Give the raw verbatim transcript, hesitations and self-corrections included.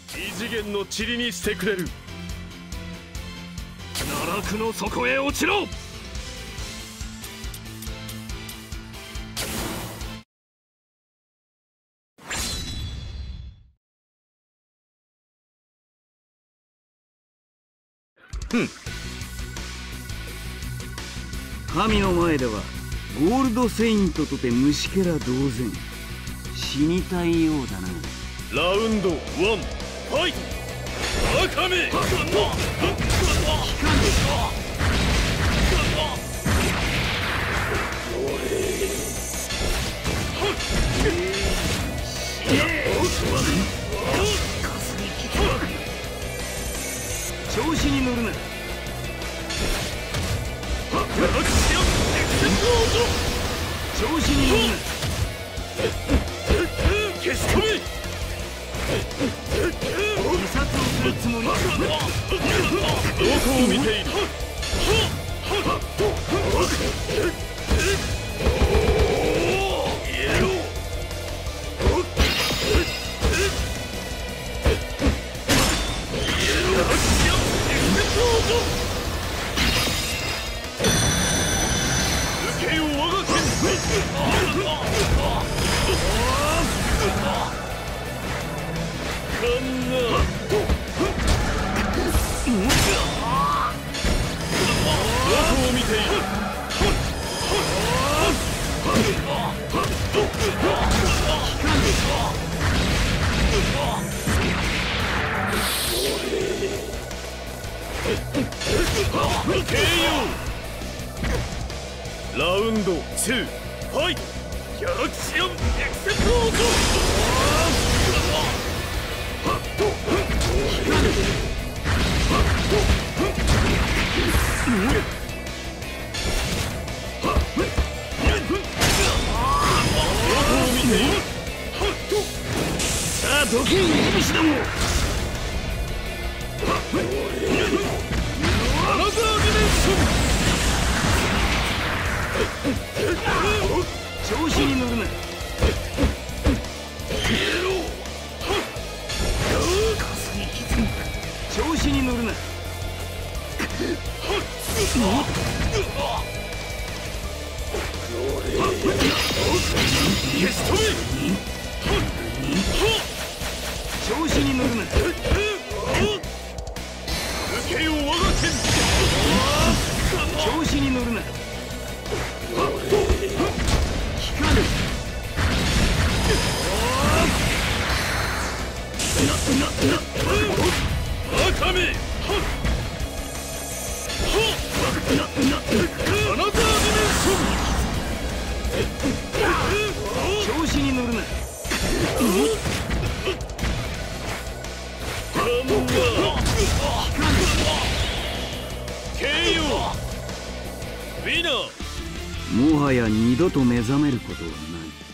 異次元の塵にしてくれる。奈落の底へ落ちろ。 ふん。神の前ではゴールドセイントとて虫けら同然。死にたいようだな。 ラウンドワン、ファイト。ワカメ。 調子に乗るな。調子に乗るな。 消し込め。 自殺をするつもり。どこを見ている。受けよ我が剣。どこを見ている。ラウンドツー、ファイト。ギャラクシアンエクセプロード。 さあ時に許しども。 アナザーディメンション。 調子に乗るな。調子に乗るな。 消し止め。 調子に乗るな。 受けよ我が剣。 調子に乗るな。光る。 ワカメ。アナザーディメンション。 調子に乗るな。 ハンガー。ケーオー。ウィナー。 もはや二度と目覚めることはない。